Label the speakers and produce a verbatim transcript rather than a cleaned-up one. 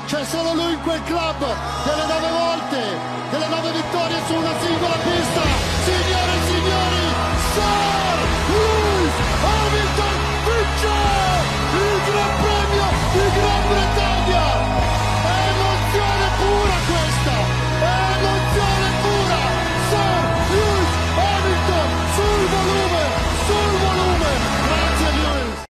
Speaker 1: c'è solo lui in quel club, delle nove volte, delle nove vittorie su una singola pista.